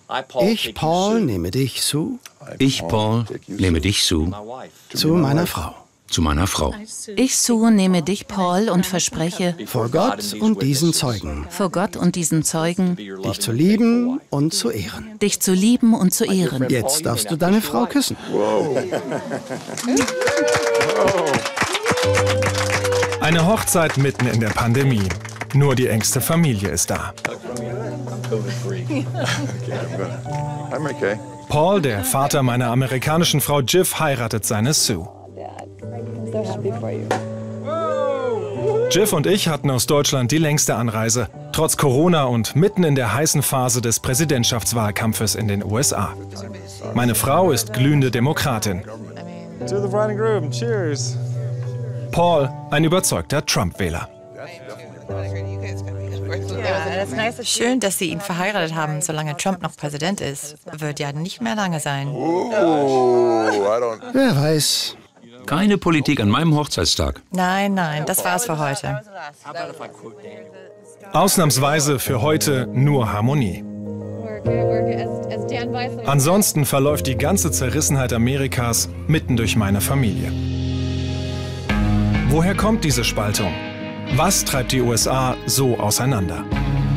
Ich, Paul, nehme dich, Sue, Ich, Paul, nehme dich, Sue, zu meiner Frau. zu meiner Frau. Ich, Sue, nehme dich, Paul, und verspreche, Vor Gott und diesen Zeugen, vor Gott und diesen Zeugen, dich zu lieben und zu ehren. dich zu lieben und zu ehren. Jetzt darfst du deine Frau küssen. Eine Hochzeit mitten in der Pandemie. Nur die engste Familie ist da. I'm okay. Paul, der Vater meiner amerikanischen Frau Jiff, heiratet seine Sue. So happy for you. Jiff und ich hatten aus Deutschland die längste Anreise, trotz Corona und mitten in der heißen Phase des Präsidentschaftswahlkampfes in den USA. Meine Frau ist glühende Demokratin. To the bride and groom, cheers. Paul, ein überzeugter Trump-Wähler. Schön, dass Sie ihn verheiratet haben, solange Trump noch Präsident ist. Wird ja nicht mehr lange sein. Wer weiß. Keine Politik an meinem Hochzeitstag. Nein, nein, das war's für heute. Ausnahmsweise für heute nur Harmonie. Ansonsten verläuft die ganze Zerrissenheit Amerikas mitten durch meine Familie. Woher kommt diese Spaltung? Was treibt die USA so auseinander?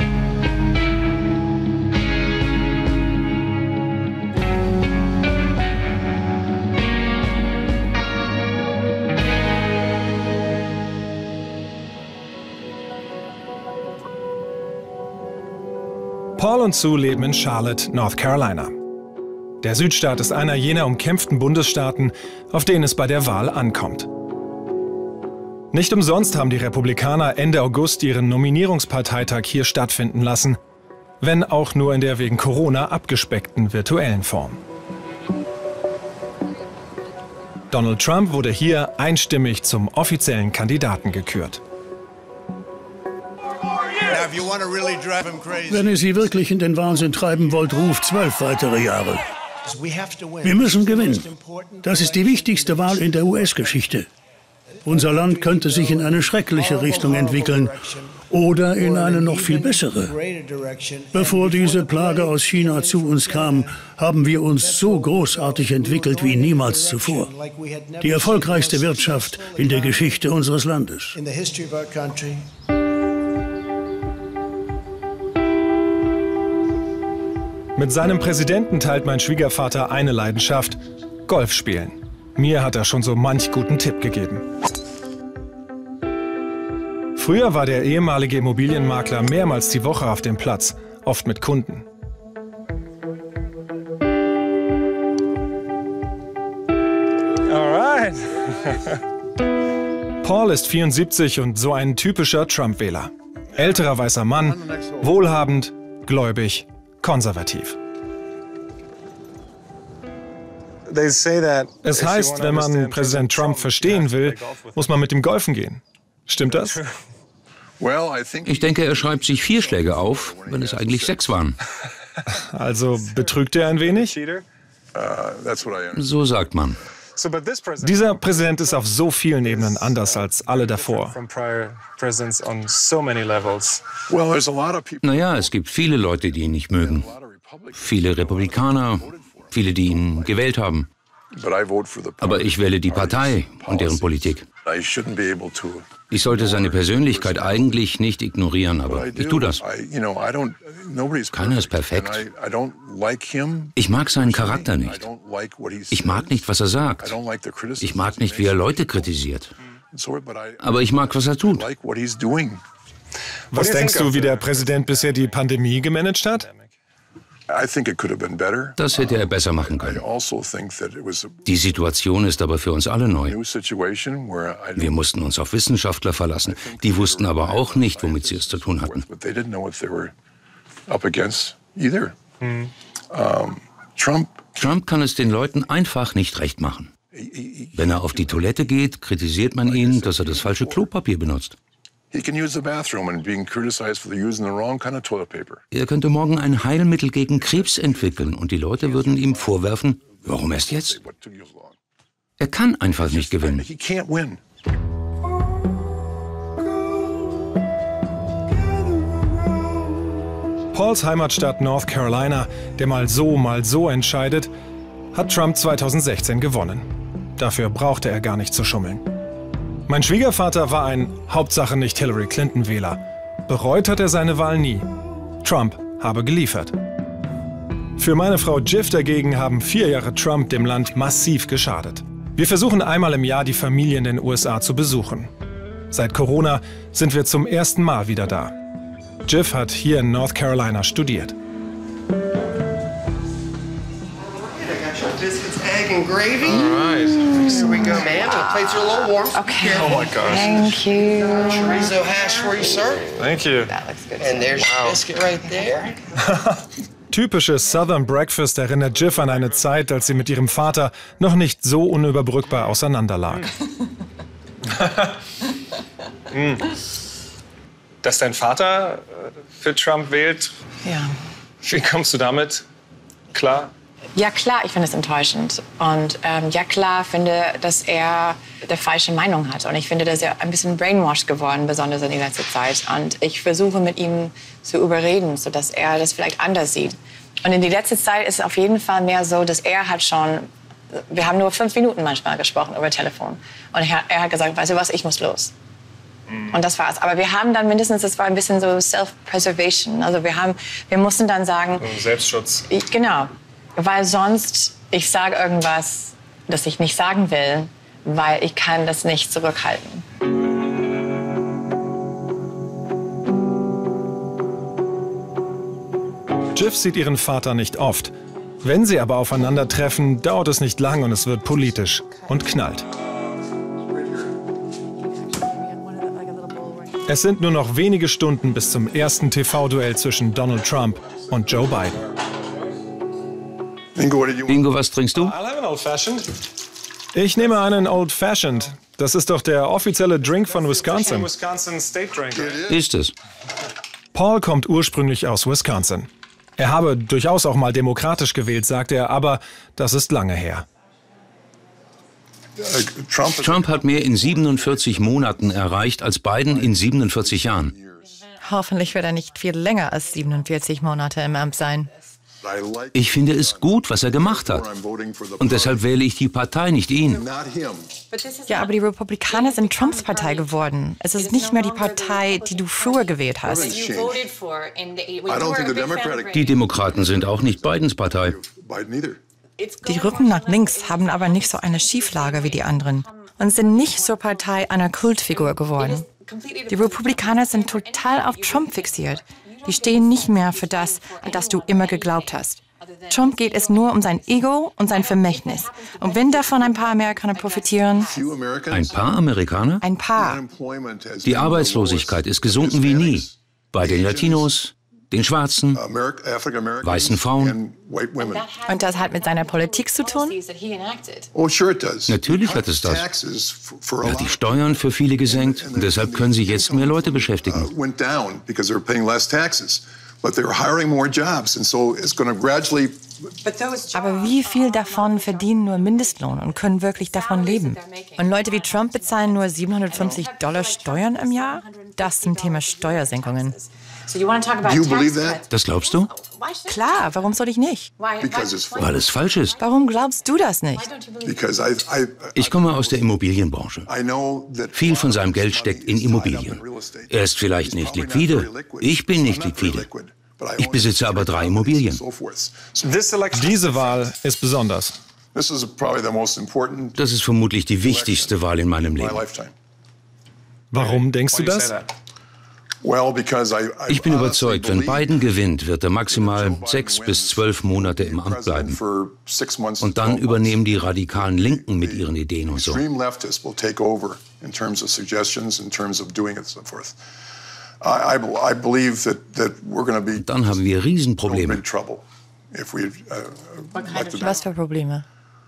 Paul und Sue leben in Charlotte, North Carolina. Der Südstaat ist einer jener umkämpften Bundesstaaten, auf denen es bei der Wahl ankommt. Nicht umsonst haben die Republikaner Ende August ihren Nominierungsparteitag hier stattfinden lassen, wenn auch nur in der wegen Corona abgespeckten virtuellen Form. Donald Trump wurde hier einstimmig zum offiziellen Kandidaten gekürt. Wenn ihr sie wirklich in den Wahnsinn treiben wollt, ruft 12 weitere Jahre. Wir müssen gewinnen. Das ist die wichtigste Wahl in der US-Geschichte. Unser Land könnte sich in eine schreckliche Richtung entwickeln oder in eine noch viel bessere. Bevor diese Plage aus China zu uns kam, haben wir uns so großartig entwickelt wie niemals zuvor. Die erfolgreichste Wirtschaft in der Geschichte unseres Landes. Mit seinem Präsidenten teilt mein Schwiegervater eine Leidenschaft: Golf spielen. Mir hat er schon so manch guten Tipp gegeben. Früher war der ehemalige Immobilienmakler mehrmals die Woche auf dem Platz, oft mit Kunden. Alright. Paul ist 74 und so ein typischer Trump-Wähler. Älterer weißer Mann, wohlhabend, gläubig, konservativ. Es heißt, wenn man Präsident Trump verstehen will, muss man mit ihm golfen gehen. Stimmt das? Ich denke, er schreibt sich 4 Schläge auf, wenn es eigentlich 6 waren. Also betrügt er ein wenig? So sagt man. Dieser Präsident ist auf so vielen Ebenen anders als alle davor. Naja, es gibt viele Leute, die ihn nicht mögen. Viele Republikaner, viele, die ihn gewählt haben. Aber ich wähle die Partei und deren Politik. Ich sollte seine Persönlichkeit eigentlich nicht ignorieren, aber ich tue das. Keiner ist perfekt. Ich mag seinen Charakter nicht. Ich mag nicht, was er sagt. Ich mag nicht, wie er Leute kritisiert. Aber ich mag, was er tut. Was denkst du, wie der Präsident bisher die Pandemie gemanagt hat? Das hätte er besser machen können. Die Situation ist aber für uns alle neu. Wir mussten uns auf Wissenschaftler verlassen. Die wussten aber auch nicht, womit sie es zu tun hatten. Trump kann es den Leuten einfach nicht recht machen. Wenn er auf die Toilette geht, kritisiert man ihn, dass er das falsche Klopapier benutzt. Er könnte morgen ein Heilmittel gegen Krebs entwickeln und die Leute würden ihm vorwerfen, warum erst jetzt? Er kann einfach nicht gewinnen. Pauls Heimatstadt North Carolina, der mal so entscheidet, hat Trump 2016 gewonnen. Dafür brauchte er gar nicht zu schummeln. Mein Schwiegervater war ein Hauptsache nicht Hillary Clinton-Wähler. Bereut hat er seine Wahl nie. Trump habe geliefert. Für meine Frau Jiff dagegen haben 4 Jahre Trump dem Land massiv geschadet. Wir versuchen einmal im Jahr, die Familie in den USA zu besuchen. Seit Corona sind wir zum ersten Mal wieder da. Jiff hat hier in North Carolina studiert. Biscuits, egg, and gravy. All right. Here we go, ma'am. The plates are a little warm. Okay. Oh my gosh. Thank you. Chorizo hash for you, sir. Thank you. That looks good. And there's your biscuit right there. Typisches Southern Breakfast erinnert Jiff an eine Zeit, als sie mit ihrem Vater noch nicht so unüberbrückbar auseinanderlag. Dass dein Vater für Trump wählt? Ja. Wie kommst du damit klar? Ja klar, ich finde es enttäuschend. Und ja klar, finde, dass er eine falsche Meinung hat. Und ich finde, dass er ein bisschen brainwashed geworden, besonders in der letzten Zeit. Und ich versuche mit ihm zu überreden, sodass er das vielleicht anders sieht. Und in der letzten Zeit ist es auf jeden Fall mehr so, dass er hat schon, wir haben nur 5 Minuten manchmal gesprochen über Telefon. Und er hat gesagt, weißt du was, ich muss los. Und das war's. Aber wir haben dann mindestens, das war ein bisschen so Self-Preservation. Also wir mussten dann sagen... Selbstschutz. Genau. Weil sonst, ich sage irgendwas, das ich nicht sagen will, weil ich kann das nicht zurückhalten. Jiff sieht ihren Vater nicht oft. Wenn sie aber aufeinandertreffen, dauert es nicht lang und es wird politisch und knallt. Es sind nur noch wenige Stunden bis zum ersten TV-Duell zwischen Donald Trump und Joe Biden. Bingo, was trinkst du? I'll have an old fashioned. Ich nehme einen Old Fashioned. Das ist doch der offizielle Drink von Wisconsin. Wisconsin State Drink. Ist es. Paul kommt ursprünglich aus Wisconsin. Er habe durchaus auch mal demokratisch gewählt, sagt er, aber das ist lange her. Trump hat mehr in 47 Monaten erreicht als Biden in 47 Jahren. Hoffentlich wird er nicht viel länger als 47 Monate im Amt sein. Ich finde es gut, was er gemacht hat. Und deshalb wähle ich die Partei, nicht ihn. Ja, aber die Republikaner sind Trumps Partei geworden. Es ist nicht mehr die Partei, die du früher gewählt hast. Die Demokraten sind auch nicht Bidens Partei. Die Rücken nach links haben aber nicht so eine Schieflage wie die anderen und sind nicht zur Partei einer Kultfigur geworden. Die Republikaner sind total auf Trump fixiert. Die stehen nicht mehr für das, an das du immer geglaubt hast. Trump geht es nur um sein Ego und sein Vermächtnis. Und wenn davon ein paar Amerikaner profitieren... Ein paar Amerikaner? Ein paar. Die Arbeitslosigkeit ist gesunken wie nie. Bei den Latinos, den Schwarzen, weißen Frauen. Und das hat mit seiner Politik zu tun? Natürlich hat es das. Er hat die Steuern für viele gesenkt und deshalb können sie jetzt mehr Leute beschäftigen. Aber wie viel davon verdienen nur Mindestlohn und können wirklich davon leben? Und Leute wie Trump bezahlen nur $750 Steuern im Jahr? Das zum Thema Steuersenkungen. Das glaubst du? Klar, warum soll ich nicht? Weil es falsch ist. Warum glaubst du das nicht? Ich komme aus der Immobilienbranche. Viel von seinem Geld steckt in Immobilien. Er ist vielleicht nicht liquide. Ich bin nicht liquide. Ich besitze aber 3 Immobilien. Diese Wahl ist besonders. Das ist vermutlich die wichtigste Wahl in meinem Leben. Warum denkst du das? Ich bin überzeugt, wenn Biden gewinnt, wird er maximal 6 bis 12 Monate im Amt bleiben. Und dann übernehmen die radikalen Linken mit ihren Ideen und so. Dann haben wir Riesenprobleme. Was für Probleme?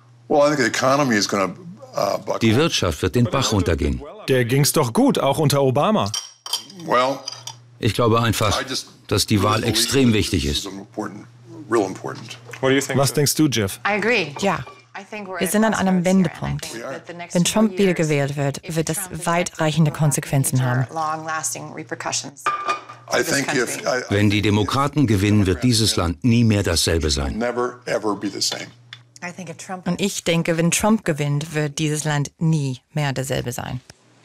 Die Wirtschaft wird den Bach runtergehen. Der ging's doch gut, auch unter Obama. Ich glaube einfach, dass die Wahl extrem wichtig ist. Was denkst du, Jiff? Ja. Wir sind an einem Wendepunkt. Wenn Trump wiedergewählt wird, wird das weitreichende Konsequenzen haben. Wenn die Demokraten gewinnen, wird dieses Land nie mehr dasselbe sein. Und ich denke, wenn Trump gewinnt, wird dieses Land nie mehr dasselbe sein.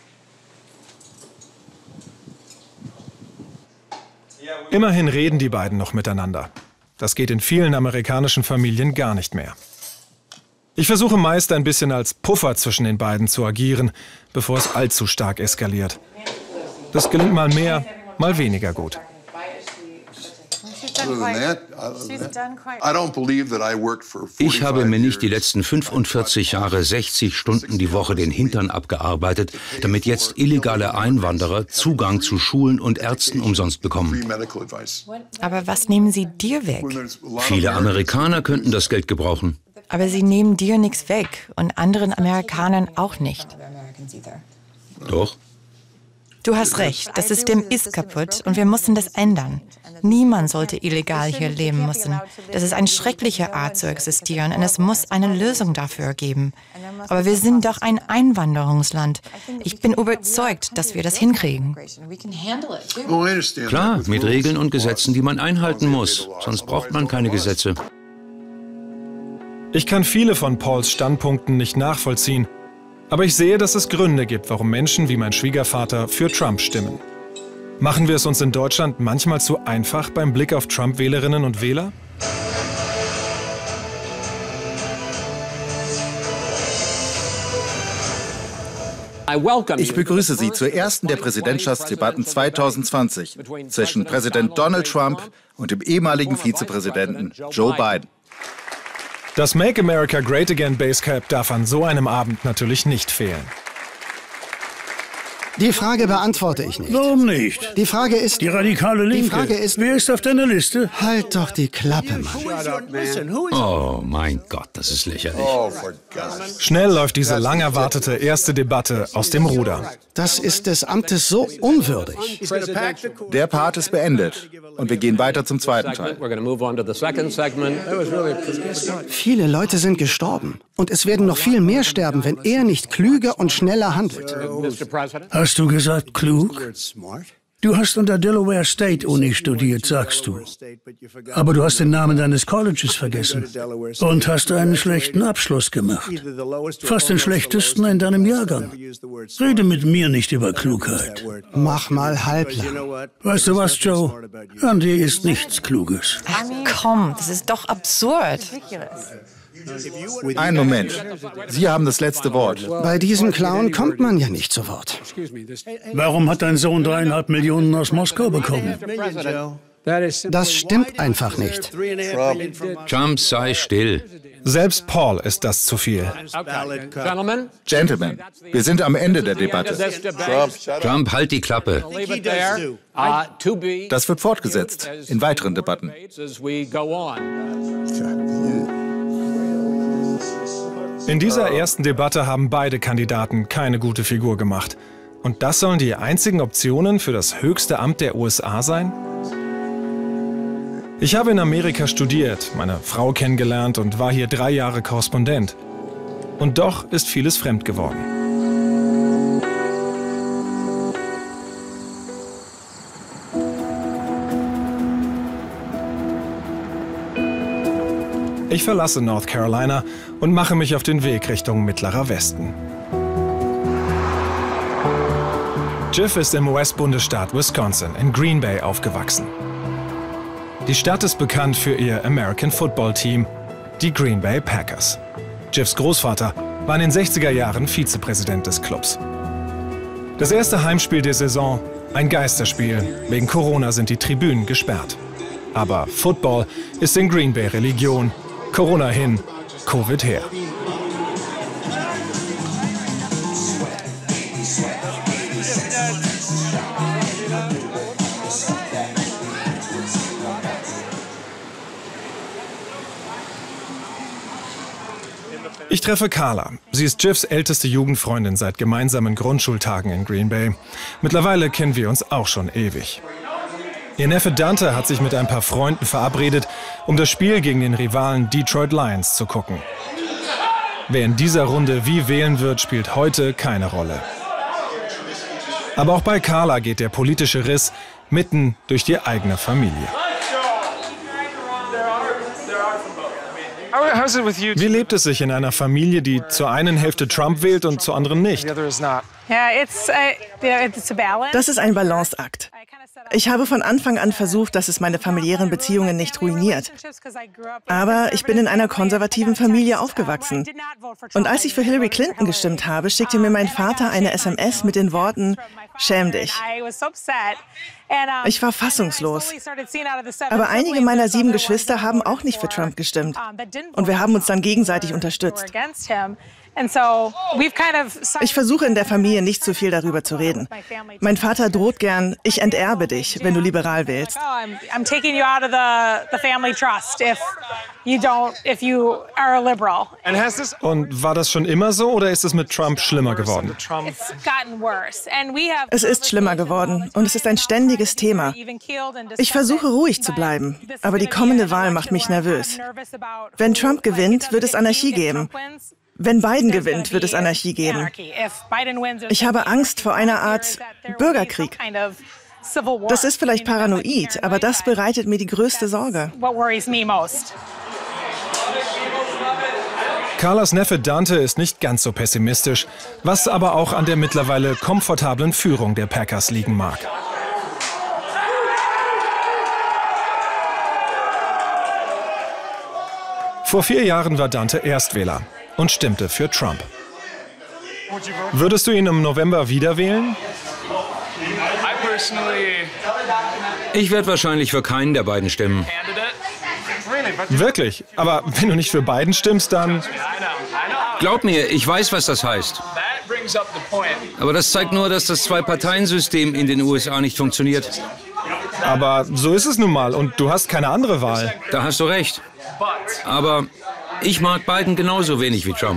Immerhin reden die beiden noch miteinander. Das geht in vielen amerikanischen Familien gar nicht mehr. Ich versuche meist ein bisschen als Puffer zwischen den beiden zu agieren, bevor es allzu stark eskaliert. Das gelingt mal mehr, mal weniger gut. Ich habe mir nicht die letzten 45 Jahre 60 Stunden die Woche den Hintern abgearbeitet, damit jetzt illegale Einwanderer Zugang zu Schulen und Ärzten umsonst bekommen. Aber was nehmen sie dir weg? Viele Amerikaner könnten das Geld gebrauchen. Aber sie nehmen dir nichts weg und anderen Amerikanern auch nicht. Doch. Du hast recht, das System ist kaputt und wir müssen das ändern. Niemand sollte illegal hier leben müssen. Das ist eine schreckliche Art zu existieren und es muss eine Lösung dafür geben. Aber wir sind doch ein Einwanderungsland. Ich bin überzeugt, dass wir das hinkriegen. Klar, mit Regeln und Gesetzen, die man einhalten muss. Sonst braucht man keine Gesetze. Ich kann viele von Pauls Standpunkten nicht nachvollziehen. Aber ich sehe, dass es Gründe gibt, warum Menschen wie mein Schwiegervater für Trump stimmen. Machen wir es uns in Deutschland manchmal zu einfach beim Blick auf Trump-Wählerinnen und Wähler? Ich begrüße Sie zur ersten der Präsidentschaftsdebatten 2020 zwischen Präsident Donald Trump und dem ehemaligen Vizepräsidenten Joe Biden. Das Make America Great Again Basecap darf an so einem Abend natürlich nicht fehlen. Die Frage beantworte ich nicht. Warum nicht? Die Frage ist... Die radikale Linke. Die Frage ist... Wer ist auf deiner Liste? Halt doch die Klappe, Mann. Oh mein Gott, das ist lächerlich. Schnell läuft diese lang erwartete erste Debatte aus dem Ruder. Das ist des Amtes so unwürdig. Der Part ist beendet und wir gehen weiter zum zweiten Teil. Viele Leute sind gestorben und es werden noch viel mehr sterben, wenn er nicht klüger und schneller handelt. Hast du gesagt klug? Du hast an der Delaware State Uni studiert, sagst du. Aber du hast den Namen deines Colleges vergessen und hast einen schlechten Abschluss gemacht. Fast den schlechtesten in deinem Jahrgang. Rede mit mir nicht über Klugheit. Mach mal halblang. Weißt du was, Joe? An dir ist nichts Kluges. Ach komm, das ist doch absurd. Einen Moment. Sie haben das letzte Wort. Bei diesem Clown kommt man ja nicht zu Wort. Warum hat dein Sohn 3,5 Millionen aus Moskau bekommen? Das stimmt einfach nicht. Trump, sei still. Selbst Paul ist das zu viel. Gentlemen, wir sind am Ende der Debatte. Trump, halt die Klappe. Das wird fortgesetzt in weiteren Debatten. In dieser ersten Debatte haben beide Kandidaten keine gute Figur gemacht. Und das sollen die einzigen Optionen für das höchste Amt der USA sein? Ich habe in Amerika studiert, meine Frau kennengelernt und war hier 3 Jahre Korrespondent. Und doch ist vieles fremd geworden. Ich verlasse North Carolina und mache mich auf den Weg Richtung Mittlerer Westen. Jiff ist im US-Bundesstaat Wisconsin in Green Bay aufgewachsen. Die Stadt ist bekannt für ihr American Football Team, die Green Bay Packers. Jiffs Großvater war in den 60er Jahren Vizepräsident des Clubs. Das erste Heimspiel der Saison, ein Geisterspiel. Wegen Corona sind die Tribünen gesperrt. Aber Football ist in Green Bay Religion. Corona hin, Covid her. Ich treffe Carla. Sie ist Jiffs älteste Jugendfreundin seit gemeinsamen Grundschultagen in Green Bay. Mittlerweile kennen wir uns auch schon ewig. Ihr Neffe Dante hat sich mit ein paar Freunden verabredet, um das Spiel gegen den Rivalen Detroit Lions zu gucken. Wer in dieser Runde wie wählen wird, spielt heute keine Rolle. Aber auch bei Carla geht der politische Riss mitten durch die eigene Familie. Wie lebt es sich in einer Familie, die zur einen Hälfte Trump wählt und zur anderen nicht? Das ist ein Balanceakt. Ich habe von Anfang an versucht, dass es meine familiären Beziehungen nicht ruiniert. Aber ich bin in einer konservativen Familie aufgewachsen. Und als ich für Hillary Clinton gestimmt habe, schickte mir mein Vater eine SMS mit den Worten: Schäm dich. Ich war fassungslos. Aber einige meiner 7 Geschwister haben auch nicht für Trump gestimmt. Und wir haben uns dann gegenseitig unterstützt. Ich versuche in der Familie nicht zu viel darüber zu reden. Mein Vater droht gern: Ich enterbe dich, wenn du liberal wählst. Und war das schon immer so oder ist es mit Trump schlimmer geworden? Es ist schlimmer geworden und es ist ein ständiges Thema. Ich versuche ruhig zu bleiben, aber die kommende Wahl macht mich nervös. Wenn Trump gewinnt, wird es Anarchie geben. Wenn Biden gewinnt, wird es Anarchie geben. Ich habe Angst vor einer Art Bürgerkrieg. Das ist vielleicht paranoid, aber das bereitet mir die größte Sorge. Carlas Neffe Dante ist nicht ganz so pessimistisch, was aber auch an der mittlerweile komfortablen Führung der Packers liegen mag. Vor 4 Jahren war Dante Erstwähler und stimmte für Trump. Würdest du ihn im November wieder wählen? Ich werde wahrscheinlich für keinen der beiden stimmen. Wirklich? Aber wenn du nicht für Biden stimmst, dann... Glaub mir, ich weiß, was das heißt. Aber das zeigt nur, dass das Zwei-Parteien-System in den USA nicht funktioniert. Aber so ist es nun mal und du hast keine andere Wahl. Da hast du recht. Aber ich mag Biden genauso wenig wie Trump.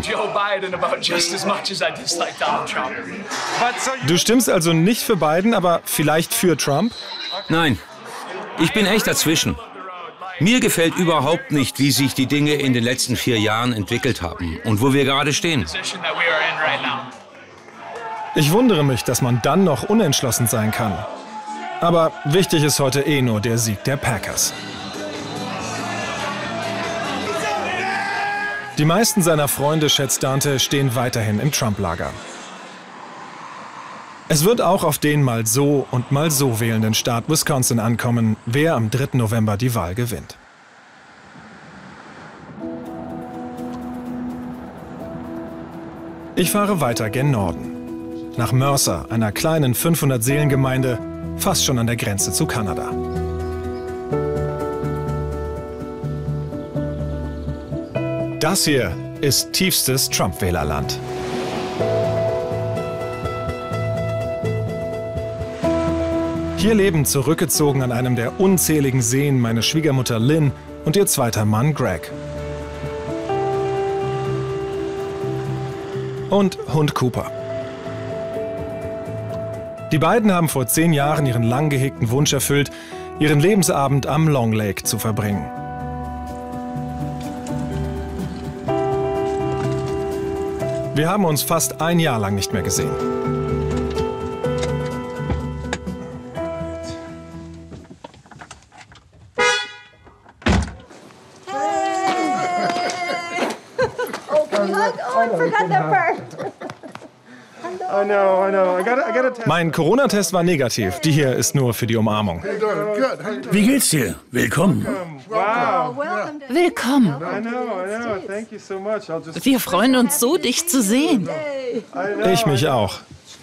Du stimmst also nicht für Biden, aber vielleicht für Trump? Nein, ich bin echt dazwischen. Mir gefällt überhaupt nicht, wie sich die Dinge in den letzten 4 Jahren entwickelt haben und wo wir gerade stehen. Ich wundere mich, dass man dann noch unentschlossen sein kann. Aber wichtig ist heute eh nur der Sieg der Packers. Die meisten seiner Freunde, schätzt Dante, stehen weiterhin im Trump-Lager. Es wird auch auf den mal so und mal so wählenden Staat Wisconsin ankommen, wer am 3. November die Wahl gewinnt. Ich fahre weiter gen Norden. Nach Mercer, einer kleinen 500-Seelen-Gemeinde, fast schon an der Grenze zu Kanada. Das hier ist tiefstes Trump-Wählerland. Hier leben zurückgezogen an einem der unzähligen Seen meine Schwiegermutter Lynn und ihr zweiter Mann Greg. Und Hund Cooper. Die beiden haben vor 10 Jahren ihren lang gehegten Wunsch erfüllt, ihren Lebensabend am Long Lake zu verbringen. Wir haben uns fast 1 Jahr lang nicht mehr gesehen. Mein Corona-Test war negativ. Die hier ist nur für die Umarmung. Wie geht's dir? Willkommen. Willkommen. Wir freuen uns so, dich zu sehen. Ich mich auch.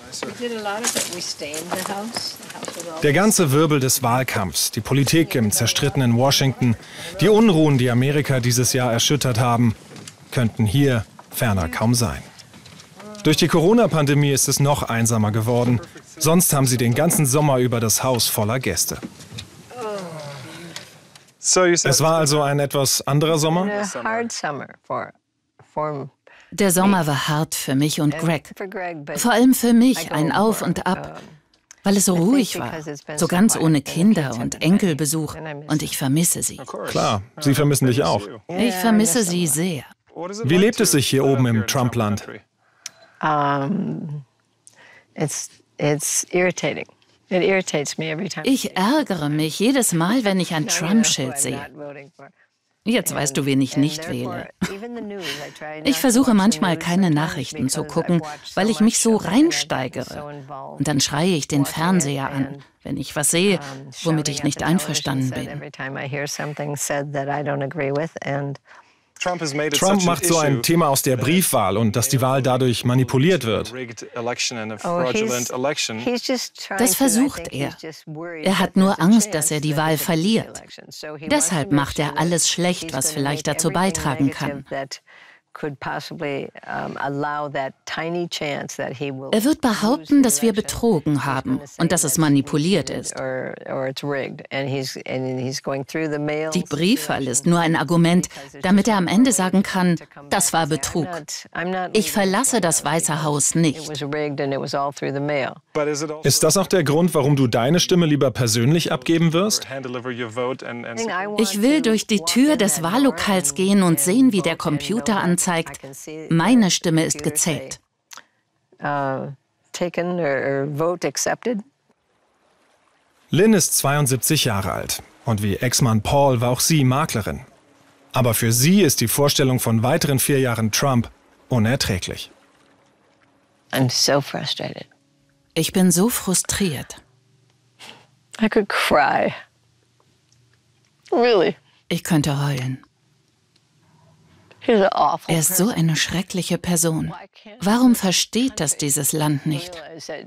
Der ganze Wirbel des Wahlkampfs, die Politik im zerstrittenen Washington, die Unruhen, die Amerika dieses Jahr erschüttert haben, könnten hier ferner kaum sein. Durch die Corona-Pandemie ist es noch einsamer geworden. Sonst haben sie den ganzen Sommer über das Haus voller Gäste. Es war also ein etwas anderer Sommer? Der Sommer war hart für mich und Greg. Vor allem für mich ein Auf und Ab, weil es so ruhig war, so ganz ohne Kinder und Enkelbesuch. Und ich vermisse sie. Klar, sie vermissen dich auch. Ich vermisse sie sehr. Wie lebt es sich hier oben im Trump-Land? It's irritating. Ich ärgere mich jedes Mal, wenn ich ein Trump-Schild sehe. Jetzt weißt du, wen ich nicht wähle. Ich versuche manchmal keine Nachrichten zu gucken, weil ich mich so reinsteigere. Und dann schreie ich den Fernseher an, wenn ich was sehe, womit ich nicht einverstanden bin. Trump macht so ein Thema aus der Briefwahl und dass die Wahl dadurch manipuliert wird. Das versucht er. Er hat nur Angst, dass er die Wahl verliert. Deshalb macht er alles schlecht, was vielleicht dazu beitragen kann. Er wird behaupten, dass wir betrogen haben und dass es manipuliert ist. Die Briefwahl ist nur ein Argument, damit er am Ende sagen kann, das war Betrug. Ich verlasse das Weiße Haus nicht. Ist das auch der Grund, warum du deine Stimme lieber persönlich abgeben wirst? Ich will durch die Tür des Wahllokals gehen und sehen, wie der Computer anzeigt, meine Stimme ist gezählt. Lynn ist 72 Jahre alt und wie Ex-Mann Paul war auch sie Maklerin. Aber für sie ist die Vorstellung von weiteren 4 Jahren Trump unerträglich. Ich bin so frustriert. Ich könnte heulen. Er ist so eine schreckliche Person. Warum versteht das dieses Land nicht?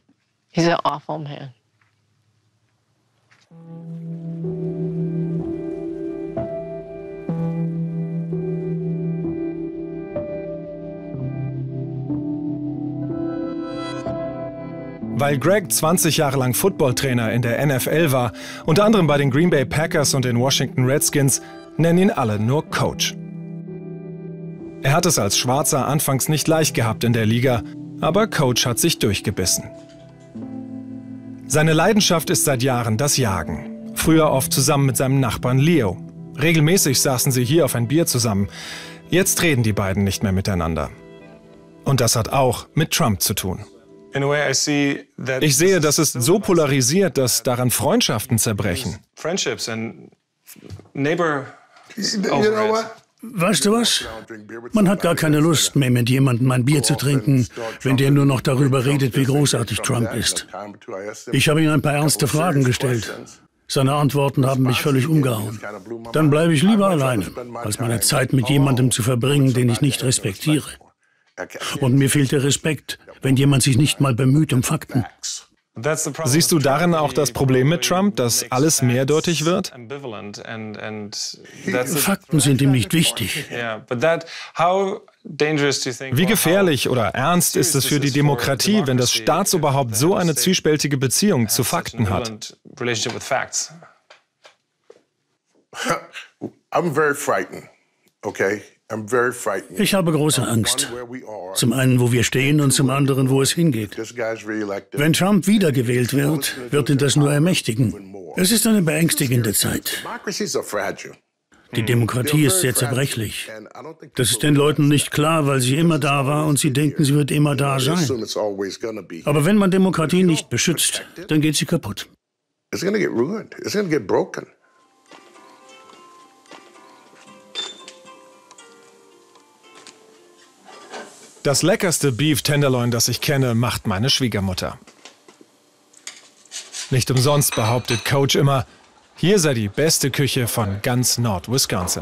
Weil Greg 20 Jahre lang Footballtrainer in der NFL war, unter anderem bei den Green Bay Packers und den Washington Redskins, nennen ihn alle nur Coach. Er hat es als Schwarzer anfangs nicht leicht gehabt in der Liga, aber Coach hat sich durchgebissen. Seine Leidenschaft ist seit Jahren das Jagen. Früher oft zusammen mit seinem Nachbarn Leo. Regelmäßig saßen sie hier auf ein Bier zusammen. Jetzt reden die beiden nicht mehr miteinander. Und das hat auch mit Trump zu tun. Ich sehe, das ist so polarisiert, dass daran Freundschaften zerbrechen. Weißt du was? Man hat gar keine Lust mehr, mit jemandem ein Bier zu trinken, wenn der nur noch darüber redet, wie großartig Trump ist. Ich habe ihm ein paar ernste Fragen gestellt. Seine Antworten haben mich völlig umgehauen. Dann bleibe ich lieber alleine, als meine Zeit mit jemandem zu verbringen, den ich nicht respektiere. Und mir fehlt der Respekt, wenn jemand sich nicht mal bemüht um Fakten. Siehst du darin auch das Problem mit Trump, dass alles mehrdeutig wird? Fakten sind ihm nicht wichtig. Wie gefährlich oder ernst ist es für die Demokratie, wenn das Staatsoberhaupt so eine zwiespältige Beziehung zu Fakten hat? Ich habe große Angst. Zum einen, wo wir stehen und zum anderen, wo es hingeht. Wenn Trump wiedergewählt wird, wird ihn das nur ermächtigen. Es ist eine beängstigende Zeit. Die Demokratie ist sehr zerbrechlich. Das ist den Leuten nicht klar, weil sie immer da war und sie denken, sie wird immer da sein. Aber wenn man Demokratie nicht beschützt, dann geht sie kaputt. Das leckerste Beef Tenderloin, das ich kenne, macht meine Schwiegermutter. Nicht umsonst behauptet Coach immer, hier sei die beste Küche von ganz Nord-Wisconsin.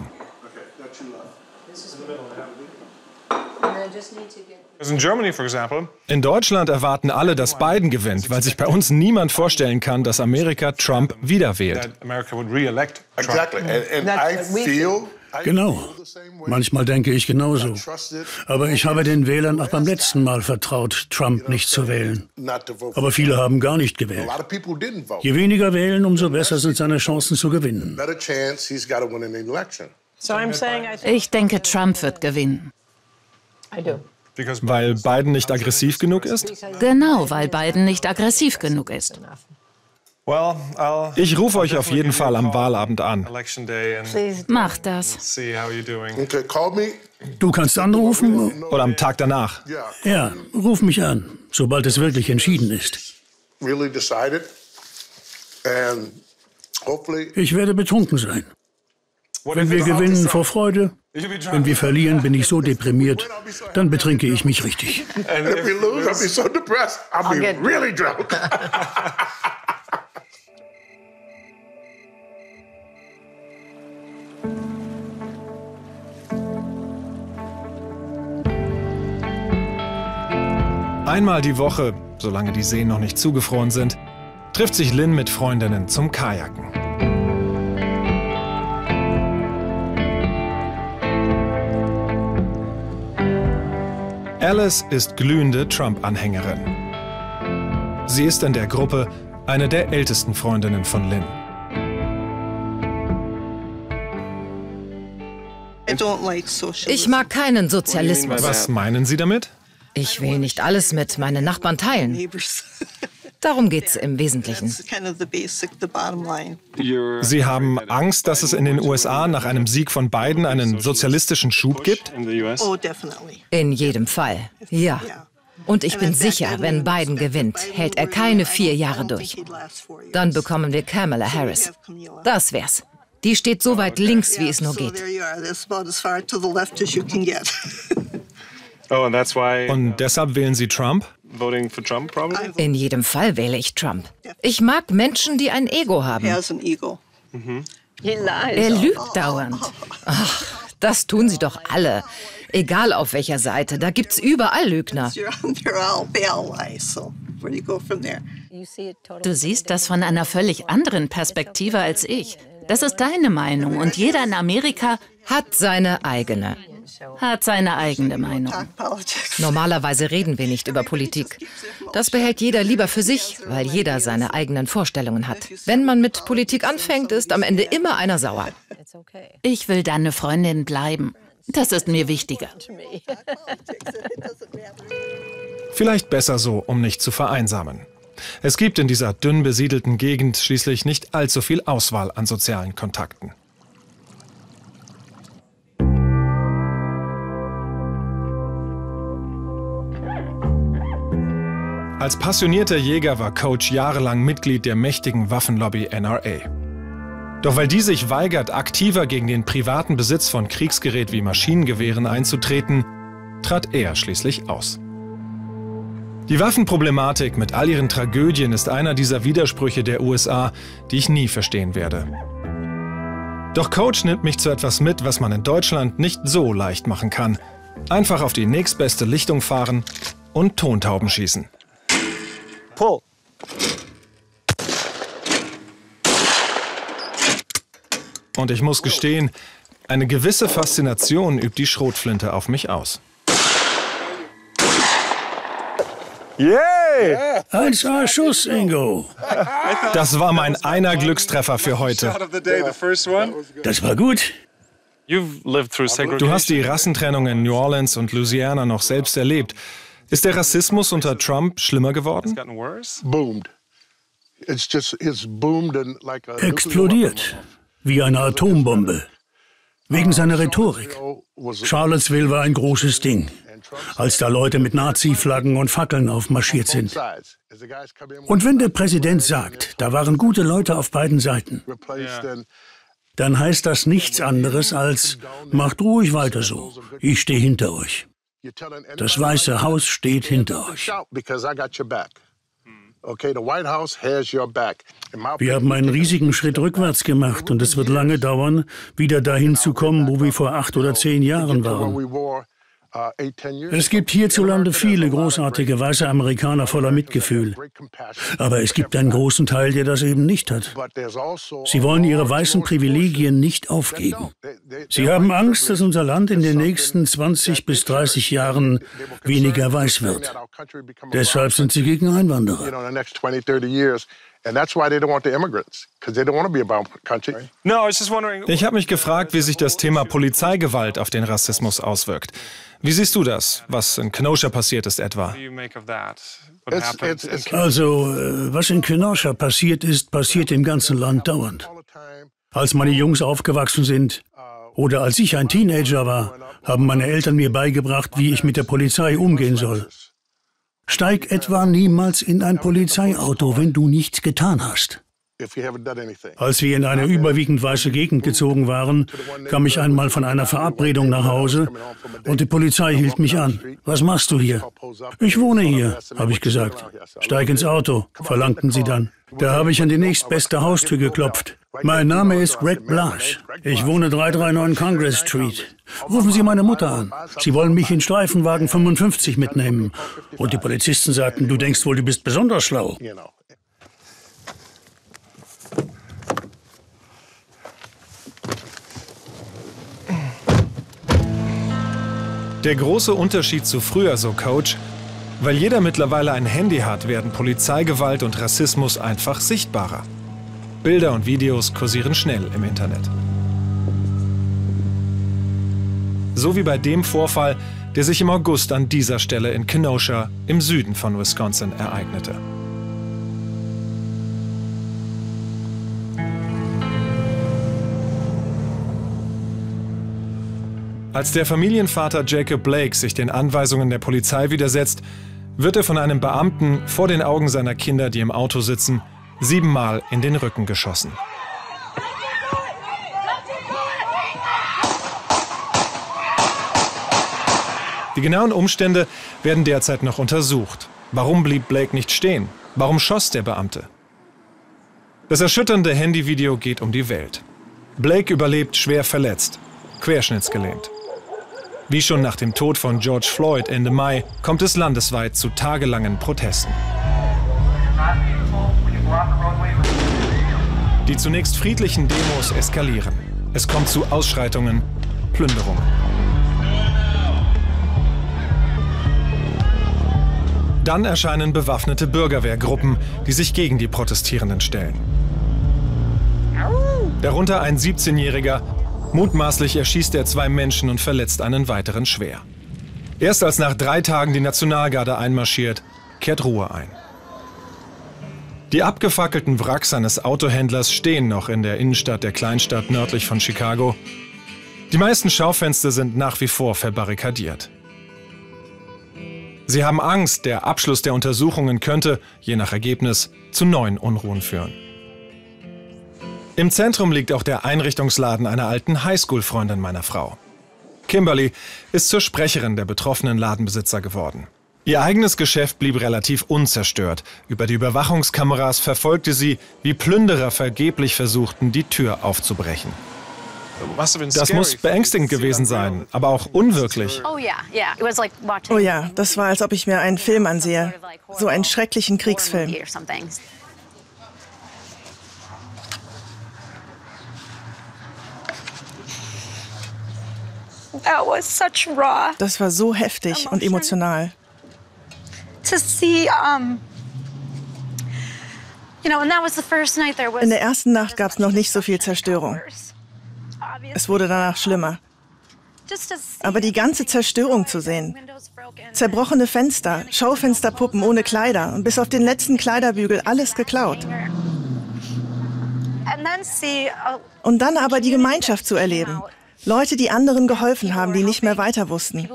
In Deutschland erwarten alle, dass Biden gewinnt, weil sich bei uns niemand vorstellen kann, dass Amerika Trump wieder wählt. Genau. Manchmal denke ich genauso. Aber ich habe den Wählern auch beim letzten Mal vertraut, Trump nicht zu wählen. Aber viele haben gar nicht gewählt. Je weniger wählen, umso besser sind seine Chancen zu gewinnen. Ich denke, Trump wird gewinnen. Weil Biden nicht aggressiv genug ist? Genau, weil Biden nicht aggressiv genug ist. Ich rufe euch auf jeden Fall am Wahlabend an. Mach das. Du kannst anrufen? Oder am Tag danach. Ja, ruf mich an, sobald es wirklich entschieden ist. Ich werde betrunken sein. Wenn wir gewinnen, vor Freude. Wenn wir verlieren, bin ich so deprimiert, dann betrinke ich mich richtig. Einmal die Woche, solange die Seen noch nicht zugefroren sind, trifft sich Lynn mit Freundinnen zum Kajaken. Alice ist glühende Trump-Anhängerin. Sie ist in der Gruppe eine der ältesten Freundinnen von Lynn. Ich mag keinen Sozialismus. Was meinen Sie damit? Ich will nicht alles mit meinen Nachbarn teilen. Darum geht's im Wesentlichen. Sie haben Angst, dass es in den USA nach einem Sieg von Biden einen sozialistischen Schub gibt? In jedem Fall, ja. Und ich bin sicher, wenn Biden gewinnt, hält er keine 4 Jahre durch. Dann bekommen wir Kamala Harris. Das wär's. Die steht so weit links, wie es nur geht. Und deshalb wählen Sie Trump? In jedem Fall wähle ich Trump. Ich mag Menschen, die ein Ego haben. Er lügt dauernd. Ach, das tun sie doch alle. Egal auf welcher Seite, da gibt's überall Lügner. Du siehst das von einer völlig anderen Perspektive als ich. Das ist deine Meinung und jeder in Amerika hat seine eigene. Hat seine eigene Meinung. Normalerweise reden wir nicht über Politik. Das behält jeder lieber für sich, weil jeder seine eigenen Vorstellungen hat. Wenn man mit Politik anfängt, ist am Ende immer einer sauer. Ich will deine Freundin bleiben. Das ist mir wichtiger. Vielleicht besser so, um nicht zu vereinsamen. Es gibt in dieser dünn besiedelten Gegend schließlich nicht allzu viel Auswahl an sozialen Kontakten. Als passionierter Jäger war Coach jahrelang Mitglied der mächtigen Waffenlobby NRA. Doch weil die sich weigert, aktiver gegen den privaten Besitz von Kriegsgerät wie Maschinengewehren einzutreten, trat er schließlich aus. Die Waffenproblematik mit all ihren Tragödien ist einer dieser Widersprüche der USA, die ich nie verstehen werde. Doch Coach nimmt mich zu etwas mit, was man in Deutschland nicht so leicht machen kann. Einfach auf die nächstbeste Lichtung fahren und Tontauben schießen. Pull. Und ich muss gestehen, eine gewisse Faszination übt die Schrotflinte auf mich aus. Yay! 1A Schuss, Ingo. Das war mein einer Glückstreffer für heute. Das war gut. Du hast die Rassentrennung in New Orleans und Louisiana noch selbst erlebt. Ist der Rassismus unter Trump schlimmer geworden? Explodiert. Wie eine Atombombe. Wegen seiner Rhetorik. Charlottesville war ein großes Ding, als da Leute mit Nazi-Flaggen und Fackeln aufmarschiert sind. Und wenn der Präsident sagt, da waren gute Leute auf beiden Seiten, dann heißt das nichts anderes als, macht ruhig weiter so, ich stehe hinter euch. Das Weiße Haus steht hinter euch. Wir haben einen riesigen Schritt rückwärts gemacht und es wird lange dauern, wieder dahin zu kommen, wo wir vor 8 oder 10 Jahren waren. Es gibt hierzulande viele großartige weiße Amerikaner voller Mitgefühl. Aber es gibt einen großen Teil, der das eben nicht hat. Sie wollen ihre weißen Privilegien nicht aufgeben. Sie haben Angst, dass unser Land in den nächsten 20 bis 30 Jahren weniger weiß wird. Deshalb sind sie gegen Einwanderer. Ich habe mich gefragt, wie sich das Thema Polizeigewalt auf den Rassismus auswirkt. Wie siehst du das, was in Kenosha passiert ist etwa? Also, was in Kenosha passiert ist, passiert im ganzen Land dauernd. Als meine Jungs aufgewachsen sind oder als ich ein Teenager war, haben meine Eltern mir beigebracht, wie ich mit der Polizei umgehen soll. Steig etwa niemals in ein Polizeiauto, wenn du nichts getan hast. Als wir in eine überwiegend weiße Gegend gezogen waren, kam ich einmal von einer Verabredung nach Hause und die Polizei hielt mich an. Was machst du hier? Ich wohne hier, habe ich gesagt. Steig ins Auto, verlangten sie dann. Da habe ich an die nächstbeste Haustür geklopft. Mein Name ist Greg Blasch. Ich wohne 339 Congress Street. Rufen Sie meine Mutter an. Sie wollen mich in Streifenwagen 55 mitnehmen. Und die Polizisten sagten, du denkst wohl, du bist besonders schlau. Der große Unterschied zu früher, so Coach: Weil jeder mittlerweile ein Handy hat, werden Polizeigewalt und Rassismus einfach sichtbarer. Bilder und Videos kursieren schnell im Internet. So wie bei dem Vorfall, der sich im August an dieser Stelle in Kenosha im Süden von Wisconsin ereignete. Als der Familienvater Jacob Blake sich den Anweisungen der Polizei widersetzt, wird er von einem Beamten vor den Augen seiner Kinder, die im Auto sitzen, 7-mal in den Rücken geschossen. Die genauen Umstände werden derzeit noch untersucht. Warum blieb Blake nicht stehen? Warum schoss der Beamte? Das erschütternde Handyvideo geht um die Welt. Blake überlebt schwer verletzt, querschnittsgelähmt. Wie schon nach dem Tod von George Floyd Ende Mai kommt es landesweit zu tagelangen Protesten. Die zunächst friedlichen Demos eskalieren. Es kommt zu Ausschreitungen, Plünderungen. Dann erscheinen bewaffnete Bürgerwehrgruppen, die sich gegen die Protestierenden stellen. Darunter ein 17-Jähriger. Mutmaßlich erschießt er 2 Menschen und verletzt einen weiteren schwer. Erst als nach 3 Tagen die Nationalgarde einmarschiert, kehrt Ruhe ein. Die abgefackelten Wracks eines Autohändlers stehen noch in der Innenstadt der Kleinstadt nördlich von Chicago. Die meisten Schaufenster sind nach wie vor verbarrikadiert. Sie haben Angst, der Abschluss der Untersuchungen könnte, je nach Ergebnis, zu neuen Unruhen führen. Im Zentrum liegt auch der Einrichtungsladen einer alten Highschool-Freundin meiner Frau. Kimberly ist zur Sprecherin der betroffenen Ladenbesitzer geworden. Ihr eigenes Geschäft blieb relativ unzerstört. Über die Überwachungskameras verfolgte sie, wie Plünderer vergeblich versuchten, die Tür aufzubrechen. Das muss beängstigend gewesen sein, aber auch unwirklich. Oh ja, das war, als ob ich mir einen Film ansehe. So einen schrecklichen Kriegsfilm. Das war so heftig und emotional. In der ersten Nacht gab es noch nicht so viel Zerstörung. Es wurde danach schlimmer. Aber die ganze Zerstörung zu sehen. Zerbrochene Fenster, Schaufensterpuppen ohne Kleider und bis auf den letzten Kleiderbügel alles geklaut. Und dann aber die Gemeinschaft zu erleben. Leute, die anderen geholfen haben, die nicht mehr weiter wussten.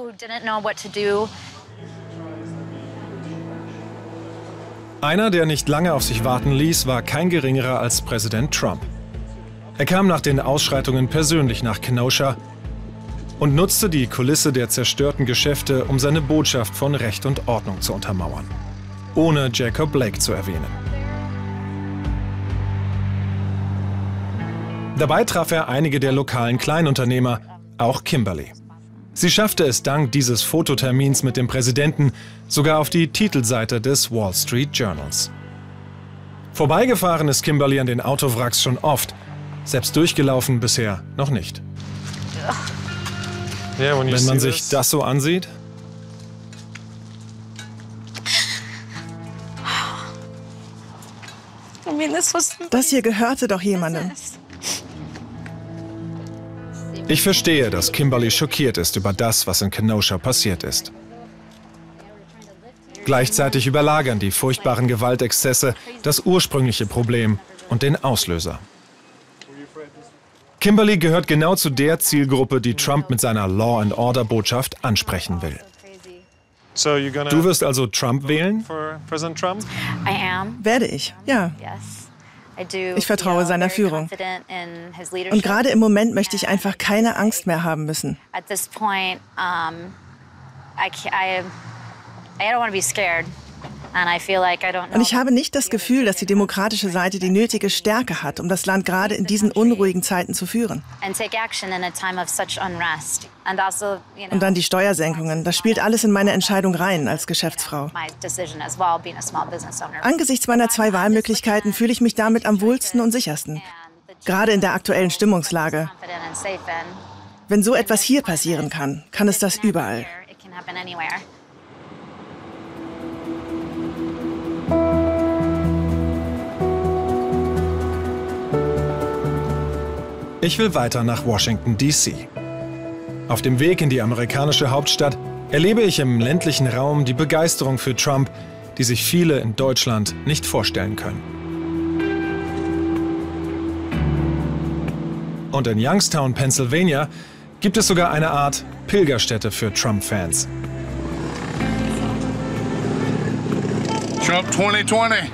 Einer, der nicht lange auf sich warten ließ, war kein geringerer als Präsident Trump. Er kam nach den Ausschreitungen persönlich nach Kenosha und nutzte die Kulisse der zerstörten Geschäfte, um seine Botschaft von Recht und Ordnung zu untermauern, ohne Jacob Blake zu erwähnen. Dabei traf er einige der lokalen Kleinunternehmer, auch Kimberly. Sie schaffte es dank dieses Fototermins mit dem Präsidenten sogar auf die Titelseite des Wall Street Journals. Vorbeigefahren ist Kimberly an den Autowracks schon oft, selbst durchgelaufen bisher noch nicht. Wenn man sich das so ansieht. Das hier gehörte doch jemandem. Ich verstehe, dass Kimberly schockiert ist über das, was in Kenosha passiert ist. Gleichzeitig überlagern die furchtbaren Gewaltexzesse das ursprüngliche Problem und den Auslöser. Kimberly gehört genau zu der Zielgruppe, die Trump mit seiner Law-and-Order-Botschaft ansprechen will. Du wirst also Trump wählen? Werde ich, ja. Ich vertraue seiner Führung. Und gerade im Moment möchte ich einfach keine Angst mehr haben müssen. Und ich habe nicht das Gefühl, dass die demokratische Seite die nötige Stärke hat, um das Land gerade in diesen unruhigen Zeiten zu führen. Und dann die Steuersenkungen. Das spielt alles in meine Entscheidung rein als Geschäftsfrau. Angesichts meiner 2 Wahlmöglichkeiten fühle ich mich damit am wohlsten und sichersten. Gerade in der aktuellen Stimmungslage. Wenn so etwas hier passieren kann, kann es das überall. Ich will weiter nach Washington, D.C. Auf dem Weg in die amerikanische Hauptstadt erlebe ich im ländlichen Raum die Begeisterung für Trump, die sich viele in Deutschland nicht vorstellen können. Und in Youngstown, Pennsylvania, gibt es sogar eine Art Pilgerstätte für Trump-Fans. Trump 2020.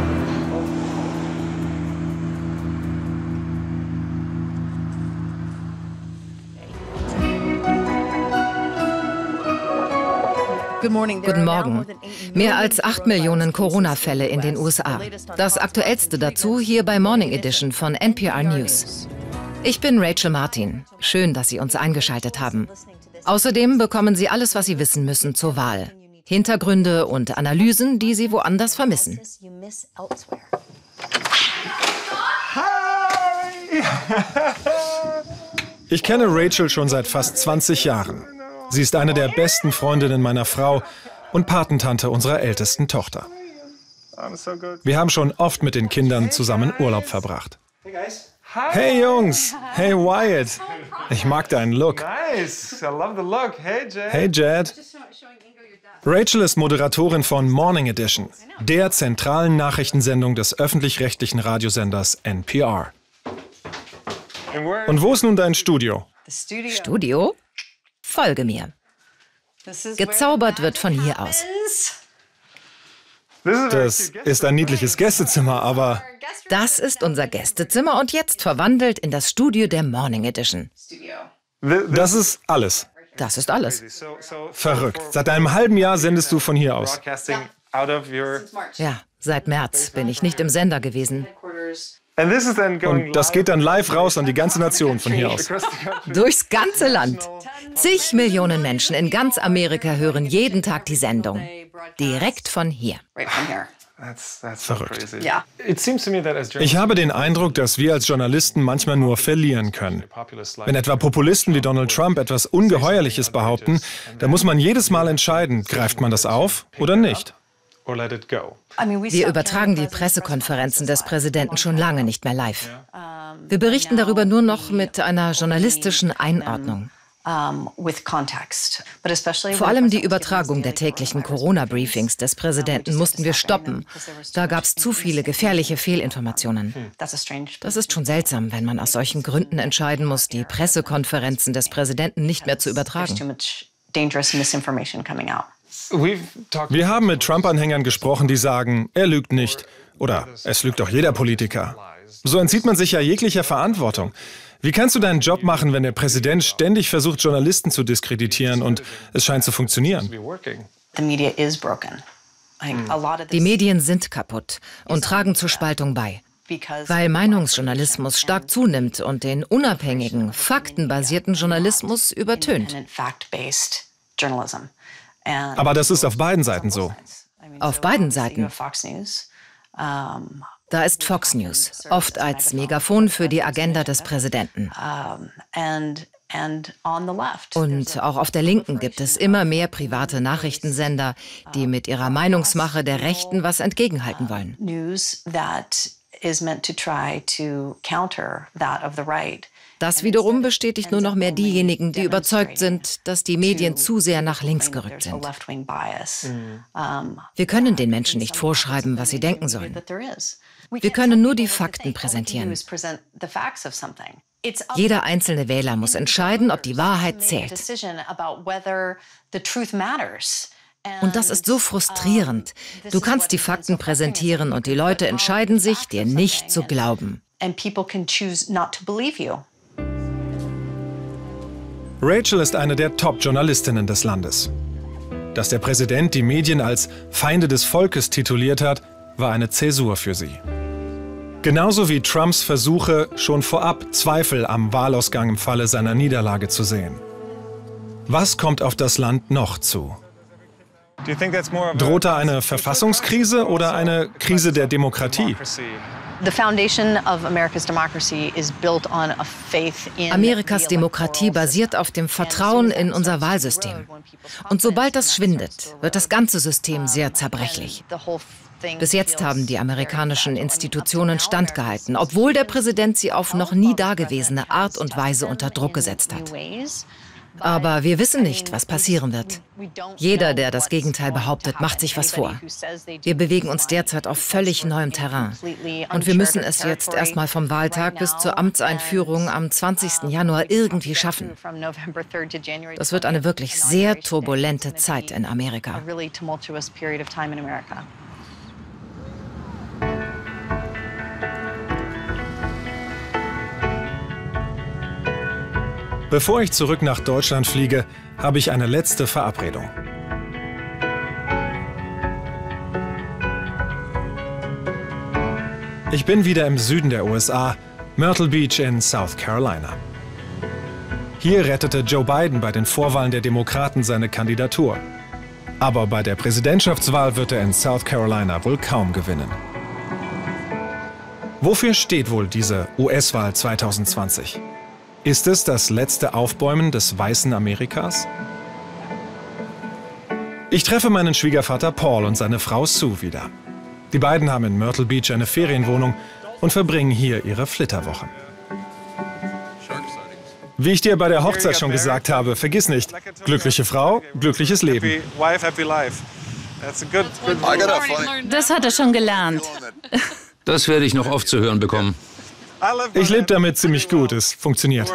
Guten Morgen. Mehr als 8 Millionen Corona-Fälle in den USA. Das Aktuellste dazu hier bei Morning Edition von NPR News. Ich bin Rachel Martin. Schön, dass Sie uns eingeschaltet haben. Außerdem bekommen Sie alles, was Sie wissen müssen zur Wahl. Hintergründe und Analysen, die Sie woanders vermissen. Ich kenne Rachel schon seit fast 20 Jahren. Sie ist eine der besten Freundinnen meiner Frau und Patentante unserer ältesten Tochter. Wir haben schon oft mit den Kindern zusammen Urlaub verbracht. Hey Jungs, hey Wyatt, ich mag deinen Look. Hey Jed. Rachel ist Moderatorin von Morning Edition, der zentralen Nachrichtensendung des öffentlich-rechtlichen Radiosenders NPR. Und wo ist nun dein Studio? Studio? Folge mir. Gezaubert wird von hier aus. Das ist ein niedliches Gästezimmer, aber... Das ist unser Gästezimmer und jetzt verwandelt in das Studio der Morning Edition. Das ist alles. Das ist alles. Verrückt. Seit einem halben Jahr sendest du von hier aus. Ja, seit März bin ich nicht im Sender gewesen. Und das geht dann live raus an die ganze Nation von hier aus. Durchs ganze Land. Zig Millionen Menschen in ganz Amerika hören jeden Tag die Sendung. Direkt von hier. Verrückt. Ich habe den Eindruck, dass wir als Journalisten manchmal nur verlieren können. Wenn etwa Populisten wie Donald Trump etwas Ungeheuerliches behaupten, dann muss man jedes Mal entscheiden, greift man das auf oder nicht. Wir übertragen die Pressekonferenzen des Präsidenten schon lange nicht mehr live. Wir berichten darüber nur noch mit einer journalistischen Einordnung. Vor allem die Übertragung der täglichen Corona-Briefings des Präsidenten mussten wir stoppen. Da gab es zu viele gefährliche Fehlinformationen. Das ist schon seltsam, wenn man aus solchen Gründen entscheiden muss, die Pressekonferenzen des Präsidenten nicht mehr zu übertragen. Wir haben mit Trump-Anhängern gesprochen, die sagen, er lügt nicht. Oder es lügt doch jeder Politiker. So entzieht man sich ja jeglicher Verantwortung. Wie kannst du deinen Job machen, wenn der Präsident ständig versucht, Journalisten zu diskreditieren und es scheint zu funktionieren? Die Medien sind kaputt und tragen zur Spaltung bei. Weil Meinungsjournalismus stark zunimmt und den unabhängigen, faktenbasierten Journalismus übertönt. Aber das ist auf beiden Seiten so. Auf beiden Seiten. Da ist Fox News, oft als Megafon für die Agenda des Präsidenten. Und auch auf der Linken gibt es immer mehr private Nachrichtensender, die mit ihrer Meinungsmache der Rechten was entgegenhalten wollen. Das wiederum bestätigt nur noch mehr diejenigen, die überzeugt sind, dass die Medien zu sehr nach links gerückt sind. Wir können den Menschen nicht vorschreiben, was sie denken sollen. Wir können nur die Fakten präsentieren. Jeder einzelne Wähler muss entscheiden, ob die Wahrheit zählt. Und das ist so frustrierend. Du kannst die Fakten präsentieren und die Leute entscheiden sich, dir nicht zu glauben. Rachel ist eine der Top-Journalistinnen des Landes. Dass der Präsident die Medien als Feinde des Volkes tituliert hat, war eine Zäsur für sie. Genauso wie Trumps Versuche, schon vorab Zweifel am Wahlausgang im Falle seiner Niederlage zu sehen. Was kommt auf das Land noch zu? Droht da eine Verfassungskrise oder eine Krise der Demokratie? Amerikas Demokratie basiert auf dem Vertrauen in unser Wahlsystem. Und sobald das schwindet, wird das ganze System sehr zerbrechlich. Bis jetzt haben die amerikanischen Institutionen standgehalten, obwohl der Präsident sie auf noch nie dagewesene Art und Weise unter Druck gesetzt hat. Aber wir wissen nicht, was passieren wird. Jeder, der das Gegenteil behauptet, macht sich was vor. Wir bewegen uns derzeit auf völlig neuem Terrain. Und wir müssen es jetzt erstmal vom Wahltag bis zur Amtseinführung am 20. Januar irgendwie schaffen. Das wird eine wirklich sehr turbulente Zeit in Amerika. Bevor ich zurück nach Deutschland fliege, habe ich eine letzte Verabredung. Ich bin wieder im Süden der USA, Myrtle Beach in South Carolina. Hier rettete Joe Biden bei den Vorwahlen der Demokraten seine Kandidatur. Aber bei der Präsidentschaftswahl wird er in South Carolina wohl kaum gewinnen. Wofür steht wohl diese US-Wahl 2020? Ist es das letzte Aufbäumen des weißen Amerikas? Ich treffe meinen Schwiegervater Paul und seine Frau Sue wieder. Die beiden haben in Myrtle Beach eine Ferienwohnung und verbringen hier ihre Flitterwochen. Wie ich dir bei der Hochzeit schon gesagt habe, vergiss nicht, glückliche Frau, glückliches Leben. Das hat er schon gelernt. Das werde ich noch oft zu hören bekommen. Ich lebe damit ziemlich gut, es funktioniert.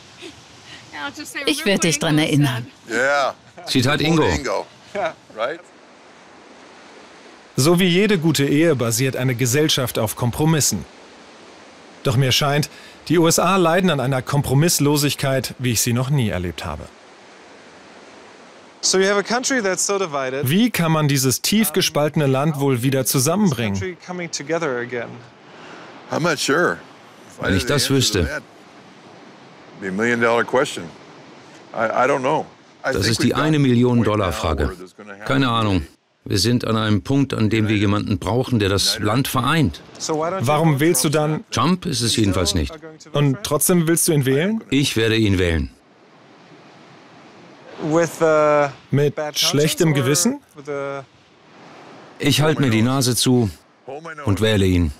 Ich werde dich dran erinnern. Zitat Ingo. So wie jede gute Ehe basiert eine Gesellschaft auf Kompromissen. Doch mir scheint, die USA leiden an einer Kompromisslosigkeit, wie ich sie noch nie erlebt habe. Wie kann man dieses tief gespaltene Land wohl wieder zusammenbringen? Wenn ich das wüsste. Das ist die $1-Million-Frage. Keine Ahnung. Wir sind an einem Punkt, an dem wir jemanden brauchen, der das Land vereint. Warum wählst du dann? Trump ist es jedenfalls nicht. Und trotzdem willst du ihn wählen? Ich werde ihn wählen. Mit schlechtem Gewissen? Ich halte mir die Nase zu und wähle ihn.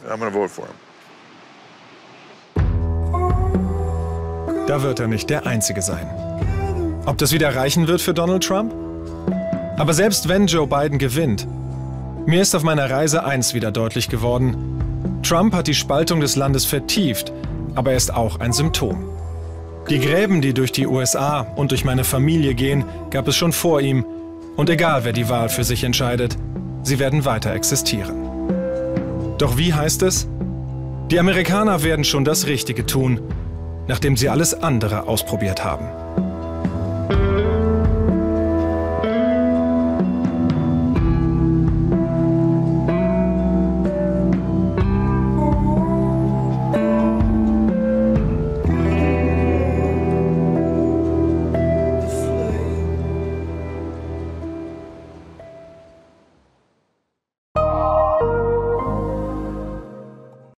Da wird er nicht der Einzige sein. Ob das wieder reichen wird für Donald Trump? Aber selbst wenn Joe Biden gewinnt, mir ist auf meiner Reise eins wieder deutlich geworden. Trump hat die Spaltung des Landes vertieft, aber er ist auch ein Symptom. Die Gräben, die durch die USA und durch meine Familie gehen, gab es schon vor ihm. Und egal, wer die Wahl für sich entscheidet, sie werden weiter existieren. Doch wie heißt es? Die Amerikaner werden schon das Richtige tun, nachdem sie alles andere ausprobiert haben.